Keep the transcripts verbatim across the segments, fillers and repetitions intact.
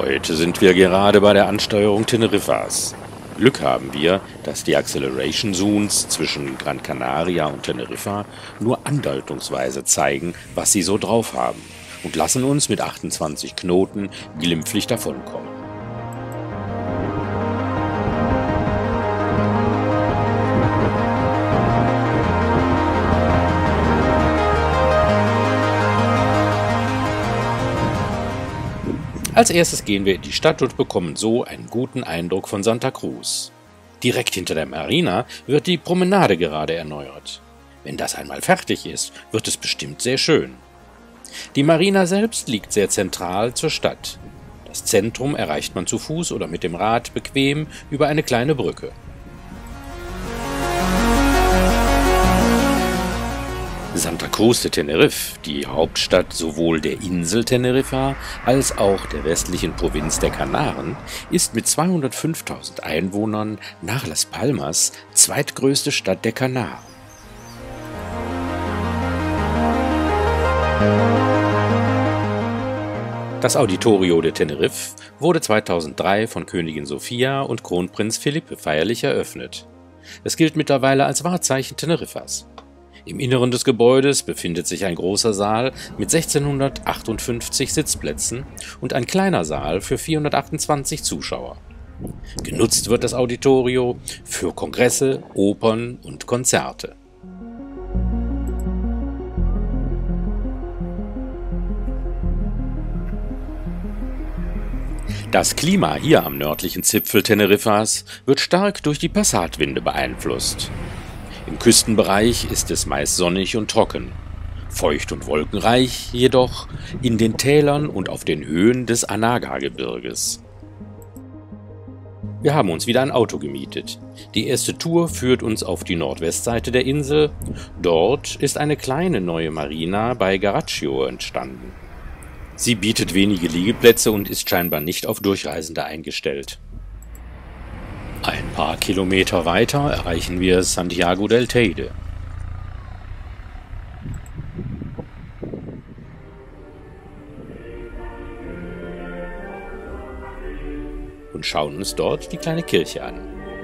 Heute sind wir gerade bei der Ansteuerung Teneriffas. Glück haben wir, dass die Acceleration Zones zwischen Gran Canaria und Teneriffa nur andeutungsweise zeigen, was sie so drauf haben, und lassen uns mit achtundzwanzig Knoten glimpflich davonkommen. Als erstes gehen wir in die Stadt und bekommen so einen guten Eindruck von Santa Cruz. Direkt hinter der Marina wird die Promenade gerade erneuert. Wenn das einmal fertig ist, wird es bestimmt sehr schön. Die Marina selbst liegt sehr zentral zur Stadt. Das Zentrum erreicht man zu Fuß oder mit dem Rad bequem über eine kleine Brücke. Santa Cruz de Tenerife, die Hauptstadt sowohl der Insel Teneriffa als auch der westlichen Provinz der Kanaren, ist mit zweihundertfünftausend Einwohnern nach Las Palmas zweitgrößte Stadt der Kanaren. Das Auditorio de Tenerife wurde zweitausenddrei von Königin Sofia und Kronprinz Felipe feierlich eröffnet. Es gilt mittlerweile als Wahrzeichen Teneriffas. Im Inneren des Gebäudes befindet sich ein großer Saal mit sechzehnhundertachtundfünfzig Sitzplätzen und ein kleiner Saal für vierhundertachtundzwanzig Zuschauer. Genutzt wird das Auditorio für Kongresse, Opern und Konzerte. Das Klima hier am nördlichen Zipfel Teneriffas wird stark durch die Passatwinde beeinflusst. Im Küstenbereich ist es meist sonnig und trocken, feucht und wolkenreich jedoch in den Tälern und auf den Höhen des Anaga-Gebirges. Wir haben uns wieder ein Auto gemietet. Die erste Tour führt uns auf die Nordwestseite der Insel. Dort ist eine kleine neue Marina bei Garaccio entstanden. Sie bietet wenige Liegeplätze und ist scheinbar nicht auf Durchreisende eingestellt. Ein paar Kilometer weiter erreichen wir Santiago del Teide. Und schauen uns dort die kleine Kirche an.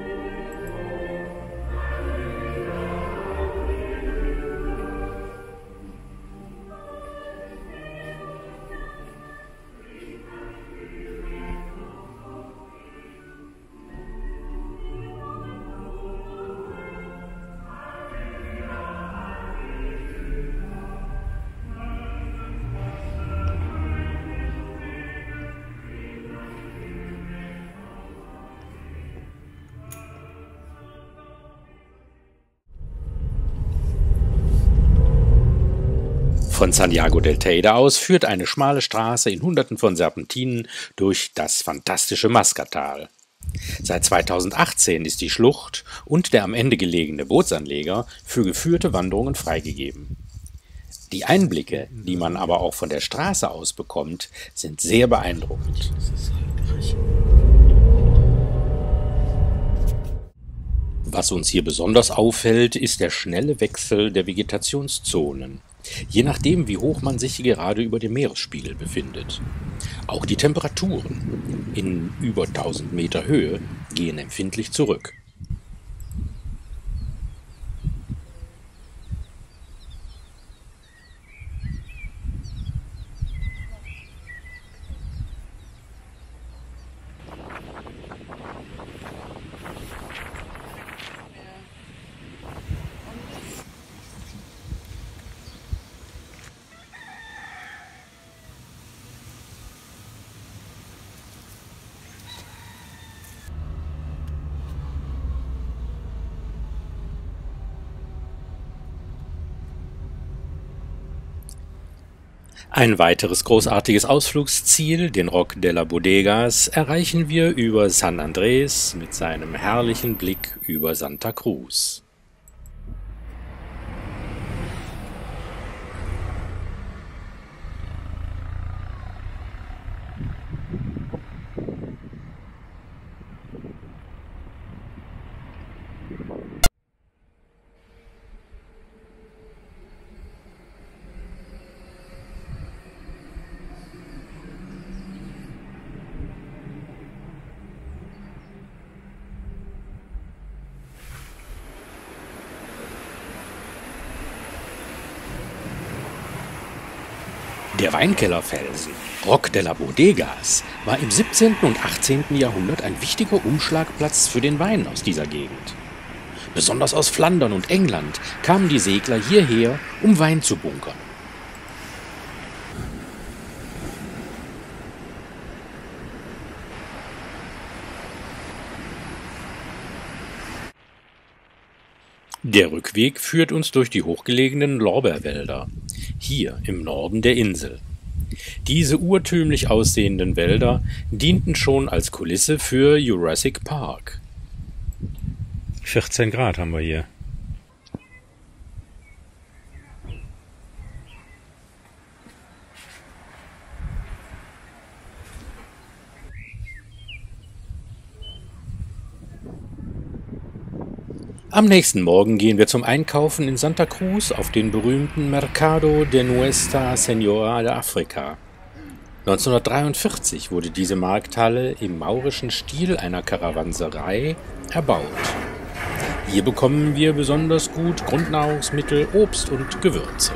Von Santiago del Teide aus führt eine schmale Straße in Hunderten von Serpentinen durch das fantastische Mascatal. Seit zweitausendachtzehn ist die Schlucht und der am Ende gelegene Bootsanleger für geführte Wanderungen freigegeben. Die Einblicke, die man aber auch von der Straße aus bekommt, sind sehr beeindruckend. Was uns hier besonders auffällt, ist der schnelle Wechsel der Vegetationszonen, je nachdem, wie hoch man sich gerade über dem Meeresspiegel befindet. Auch die Temperaturen in über tausend Meter Höhe gehen empfindlich zurück. Ein weiteres großartiges Ausflugsziel, den Roc de la Bodegas, erreichen wir über San Andrés mit seinem herrlichen Blick über Santa Cruz. Der Weinkellerfelsen, Roc de la Bodegas, war im siebzehnten und achtzehnten Jahrhundert ein wichtiger Umschlagplatz für den Wein aus dieser Gegend. Besonders aus Flandern und England kamen die Segler hierher, um Wein zu bunkern. Der Rückweg führt uns durch die hochgelegenen Lorbeerwälder, hier im Norden der Insel. Diese urtümlich aussehenden Wälder dienten schon als Kulisse für Jurassic Park. vierzehn Grad haben wir hier. Am nächsten Morgen gehen wir zum Einkaufen in Santa Cruz auf den berühmten Mercado de Nuestra Señora de Africa. neunzehnhundertdreiundvierzig wurde diese Markthalle im maurischen Stil einer Karawanserei erbaut. Hier bekommen wir besonders gut Grundnahrungsmittel, Obst und Gewürze.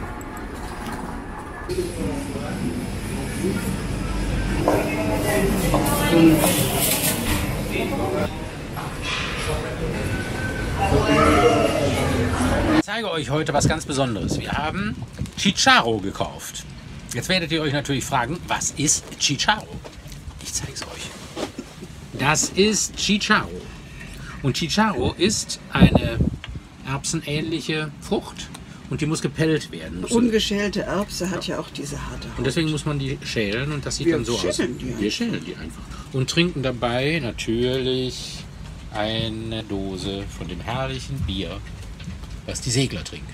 Ich zeige euch heute was ganz Besonderes. Wir haben Chicharro gekauft. Jetzt werdet ihr euch natürlich fragen, was ist Chicharro? Ich zeige es euch. Das ist Chicharro. Und Chicharro ist eine erbsenähnliche Frucht und die muss gepellt werden. Ungeschälte Erbse hat ja. ja auch diese harte Haut. Und deswegen muss man die schälen und das sieht Wir dann so aus. Die Wir schälen die einfach. Und trinken dabei natürlich eine Dose von dem herrlichen Bier, was die Segler trinken.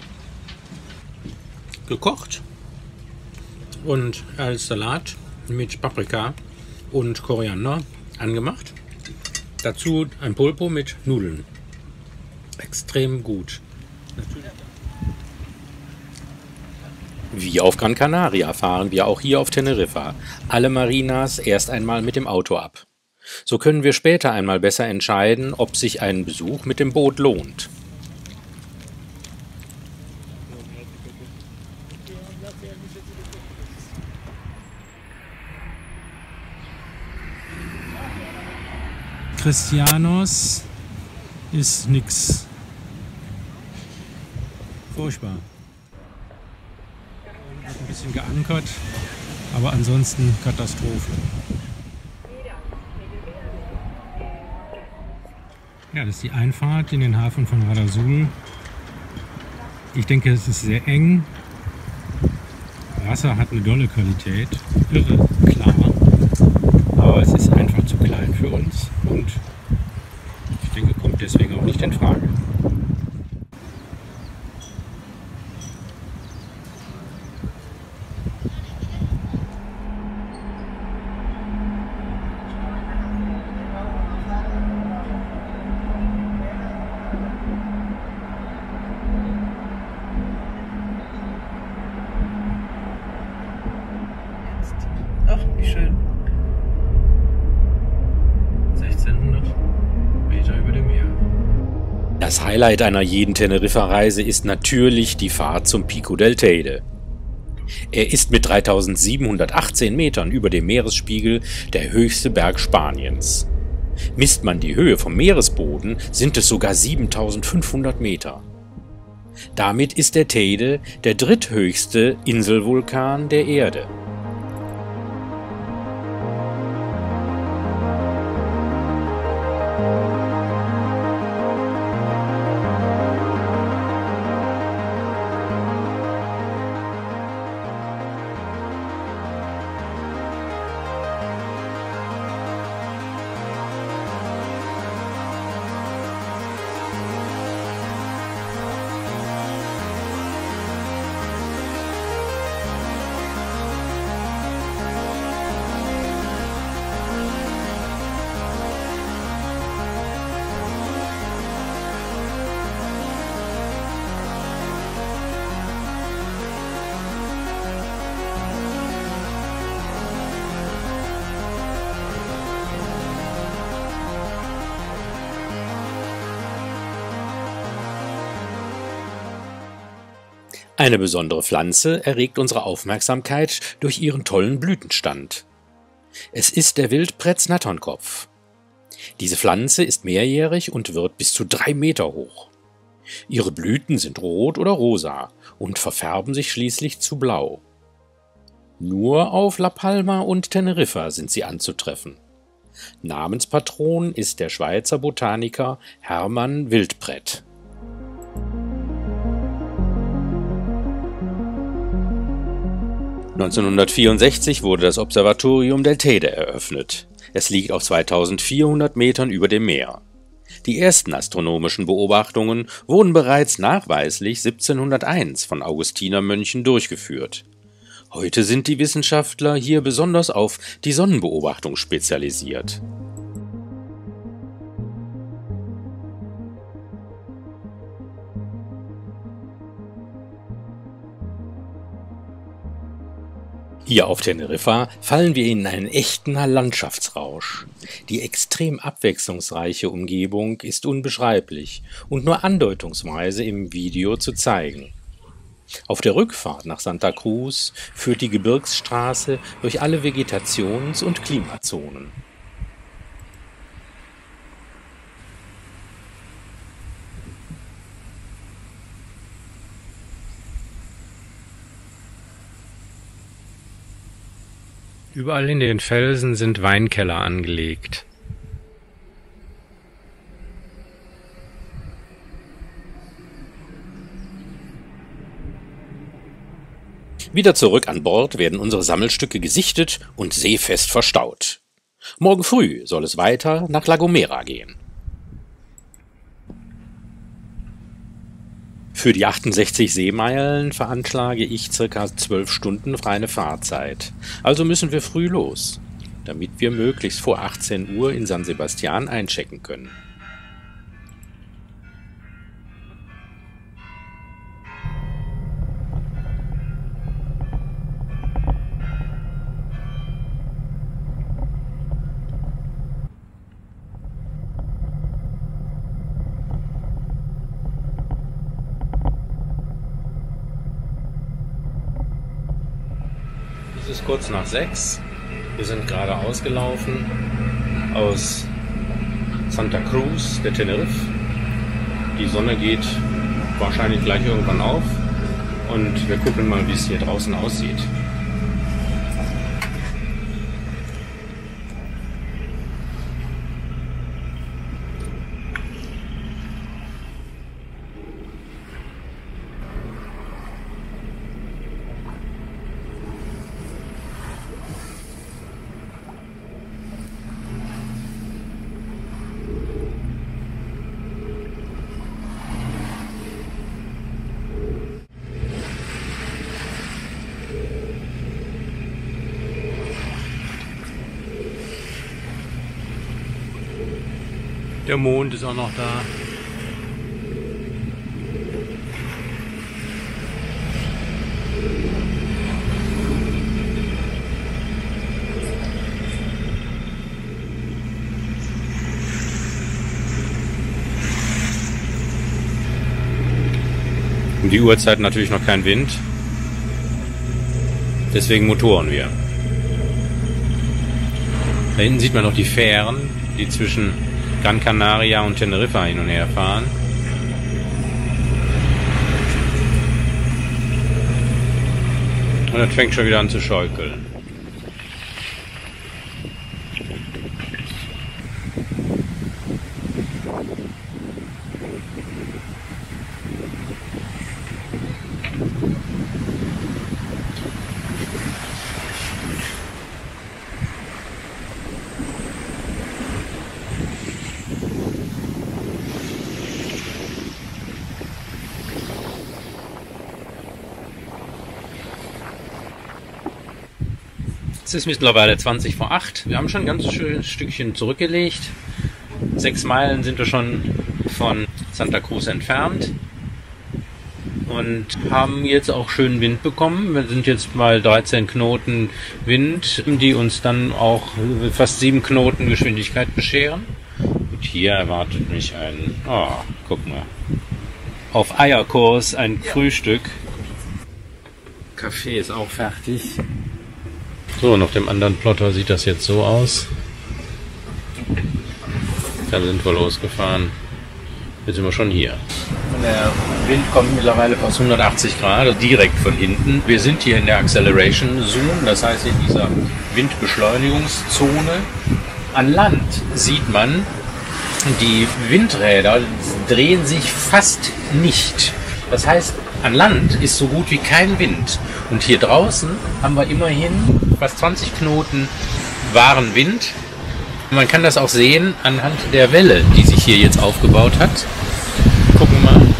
Gekocht und als Salat mit Paprika und Koriander angemacht. Dazu ein Pulpo mit Nudeln. Extrem gut. Wie auf Gran Canaria fahren wir auch hier auf Teneriffa alle Marinas erst einmal mit dem Auto ab. So können wir später einmal besser entscheiden, ob sich ein Besuch mit dem Boot lohnt. Christianos ist nix. Furchtbar. Wird ein bisschen geankert, aber ansonsten Katastrophe. Ja, das ist die Einfahrt in den Hafen von Radazul. Ich denke, es ist sehr eng. Wasser hat eine dolle Qualität, irre klar. Aber es ist einfach zu klein für uns und ich denke, kommt deswegen auch nicht in Frage. Ach, wie schön. sechzehnhundert Meter über dem Meer. Das Highlight einer jeden Teneriffa-Reise ist natürlich die Fahrt zum Pico del Teide. Er ist mit dreitausendsiebenhundertachtzehn Metern über dem Meeresspiegel der höchste Berg Spaniens. Misst man die Höhe vom Meeresboden, sind es sogar siebentausendfünfhundert Meter. Damit ist der Teide der dritthöchste Inselvulkan der Erde. Eine besondere Pflanze erregt unsere Aufmerksamkeit durch ihren tollen Blütenstand. Es ist der Wildpret-Snatternkopf. Diese Pflanze ist mehrjährig und wird bis zu drei Meter hoch. Ihre Blüten sind rot oder rosa und verfärben sich schließlich zu blau. Nur auf La Palma und Teneriffa sind sie anzutreffen. Namenspatron ist der Schweizer Botaniker Hermann Wildpret. neunzehnhundertvierundsechzig wurde das Observatorium del Teide eröffnet. Es liegt auf zweitausendvierhundert Metern über dem Meer. Die ersten astronomischen Beobachtungen wurden bereits nachweislich siebzehnhunderteins von Augustinermönchen durchgeführt. Heute sind die Wissenschaftler hier besonders auf die Sonnenbeobachtung spezialisiert. Hier auf Teneriffa fallen wir in einen echten Landschaftsrausch. Die extrem abwechslungsreiche Umgebung ist unbeschreiblich und nur andeutungsweise im Video zu zeigen. Auf der Rückfahrt nach Santa Cruz führt die Gebirgsstraße durch alle Vegetations- und Klimazonen. Überall in den Felsen sind Weinkeller angelegt. Wieder zurück an Bord werden unsere Sammelstücke gesichtet und seefest verstaut. Morgen früh soll es weiter nach La Gomera gehen. Für die achtundsechzig Seemeilen veranschlage ich ca. zwölf Stunden reine Fahrzeit. Also müssen wir früh los, damit wir möglichst vor achtzehn Uhr in San Sebastian einchecken können. Es ist kurz nach sechs. Wir sind gerade ausgelaufen aus Santa Cruz de Tenerife. Die Sonne geht wahrscheinlich gleich irgendwann auf und wir gucken mal, wie es hier draußen aussieht. Der Mond ist auch noch da. Um die Uhrzeit natürlich noch kein Wind. Deswegen motoren wir. Da hinten sieht man noch die Fähren, die zwischen Gran Canaria und Teneriffa hin und her fahren. Und das fängt schon wieder an zu schäukeln. Es ist mittlerweile zwanzig vor acht. Wir haben schon ein ganz schönes Stückchen zurückgelegt. Sechs Meilen sind wir schon von Santa Cruz entfernt und haben jetzt auch schönen Wind bekommen. Wir sind jetzt mal dreizehn Knoten Wind, die uns dann auch fast sieben Knoten Geschwindigkeit bescheren. Und hier erwartet mich ein, oh, guck mal, auf Eierkurs ein Frühstück. Kaffee ist auch fertig. So, und auf dem anderen Plotter sieht das jetzt so aus. Da sind wir losgefahren. Jetzt sind wir schon hier. Der Wind kommt mittlerweile aus hundertachtzig Grad, also direkt von hinten. Wir sind hier in der Acceleration Zone, das heißt in dieser Windbeschleunigungszone. An Land sieht man, die Windräder drehen sich fast nicht. Das heißt, an Land ist so gut wie kein Wind. Und hier draußen haben wir immerhin fast zwanzig Knoten wahren Wind. Man kann das auch sehen anhand der Welle, die sich hier jetzt aufgebaut hat. Gucken wir mal.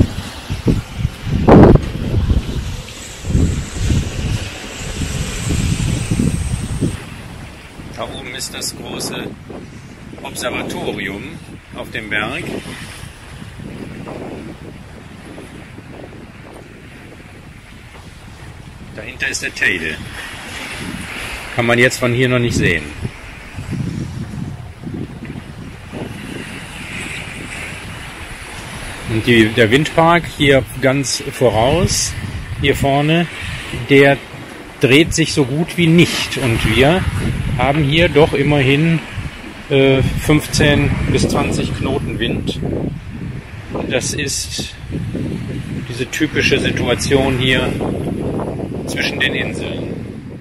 Da oben ist das große Observatorium auf dem Berg. Dahinter ist der Teide. Kann man jetzt von hier noch nicht sehen. Und die, der Windpark hier ganz voraus, hier vorne, der dreht sich so gut wie nicht. Und wir haben hier doch immerhin äh, fünfzehn bis zwanzig Knoten Wind. Das ist diese typische Situation hier zwischen den Inseln.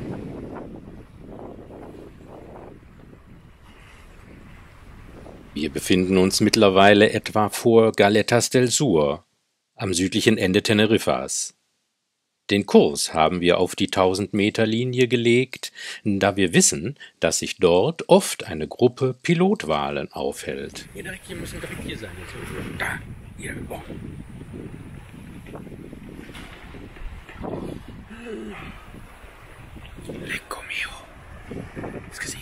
Wir befinden uns mittlerweile etwa vor Galetas del Sur, am südlichen Ende Teneriffas. Den Kurs haben wir auf die tausend Meter Linie gelegt, da wir wissen, dass sich dort oft eine Gruppe Pilotwalen aufhält. Hier direkt, hier müssen direkt hier sein. Da, hier, boah. Lecco mio. Hast du gesehen?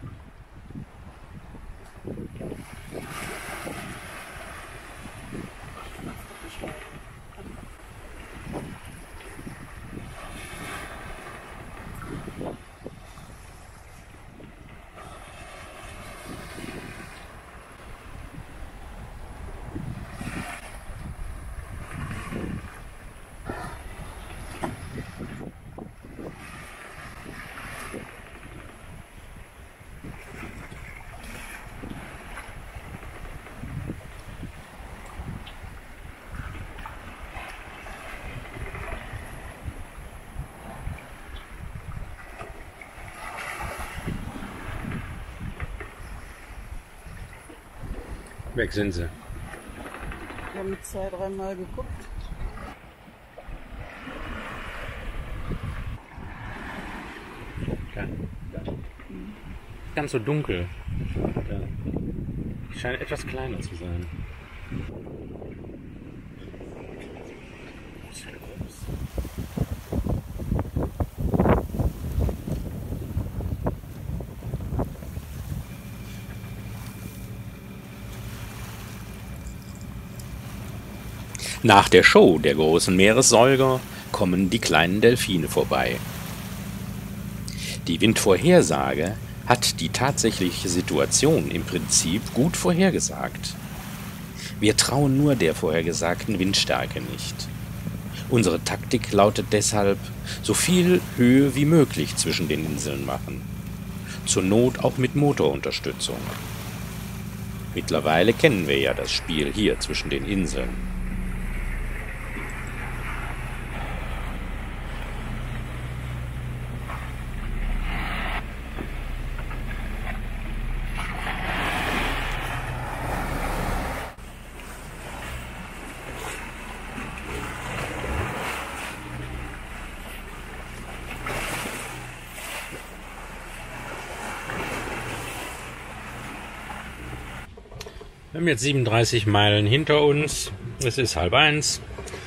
Weg sind sie. Wir haben zwei, dreimal geguckt. Ja. Ganz so dunkel. Ja. Die scheinen etwas kleiner zu sein. Nach der Show der großen Meeressäuger kommen die kleinen Delfine vorbei. Die Windvorhersage hat die tatsächliche Situation im Prinzip gut vorhergesagt. Wir trauen nur der vorhergesagten Windstärke nicht. Unsere Taktik lautet deshalb, so viel Höhe wie möglich zwischen den Inseln machen. Zur Not auch mit Motorunterstützung. Mittlerweile kennen wir ja das Spiel hier zwischen den Inseln. Wir haben jetzt siebenunddreißig Meilen hinter uns, es ist halb eins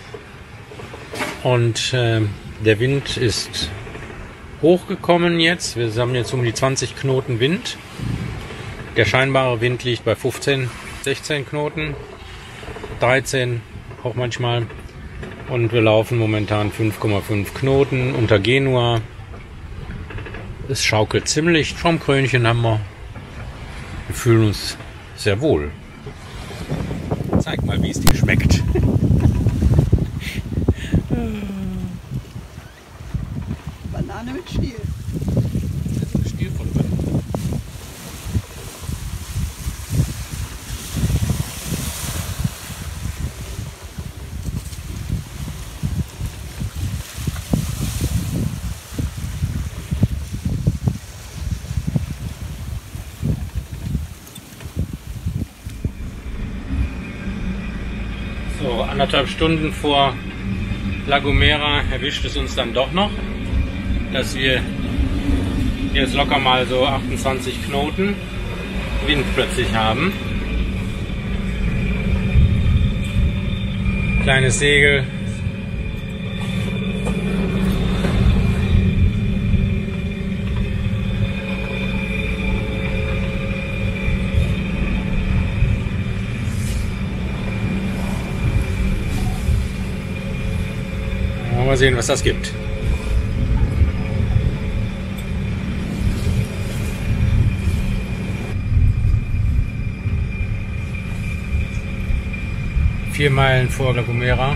und äh, der Wind ist hochgekommen jetzt. Wir haben jetzt um die zwanzig Knoten Wind. Der scheinbare Wind liegt bei fünfzehn, sechzehn Knoten, dreizehn auch manchmal. Und wir laufen momentan fünf Komma fünf Knoten unter Genua. Es schaukelt ziemlich. Schaumkrönchen haben wir. Wir fühlen uns sehr wohl. Zeig mal, wie es dir schmeckt. Banane mit Stiel. Das ist Stiel von drin. So, anderthalb Stunden vor La Gomera erwischt es uns dann doch noch, dass wir jetzt locker mal so achtundzwanzig Knoten Wind plötzlich haben. Kleines Segel. Mal sehen, was das gibt. Vier Meilen vor La Gomera.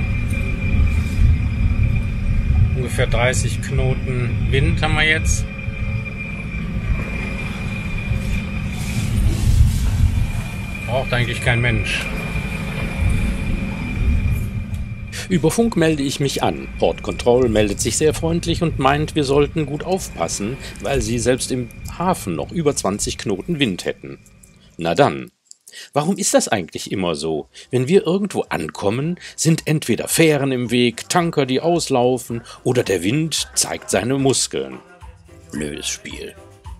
Ungefähr dreißig Knoten Wind haben wir jetzt. Braucht eigentlich kein Mensch. Über Funk melde ich mich an. Port Control meldet sich sehr freundlich und meint, wir sollten gut aufpassen, weil sie selbst im Hafen noch über zwanzig Knoten Wind hätten. Na dann. Warum ist das eigentlich immer so? Wenn wir irgendwo ankommen, sind entweder Fähren im Weg, Tanker, die auslaufen, oder der Wind zeigt seine Muskeln. Blödes Spiel.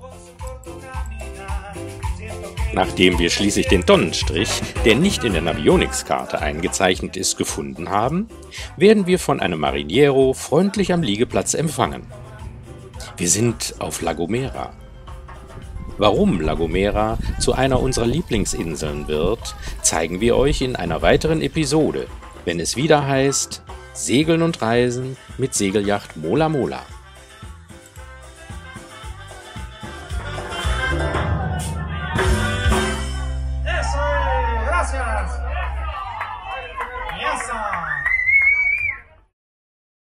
Nachdem wir schließlich den Tonnenstrich, der nicht in der Navionics-Karte eingezeichnet ist, gefunden haben, werden wir von einem Mariniero freundlich am Liegeplatz empfangen. Wir sind auf La Gomera. Warum La Gomera zu einer unserer Lieblingsinseln wird, zeigen wir euch in einer weiteren Episode, wenn es wieder heißt Segeln und Reisen mit Segelyacht Mola Mola.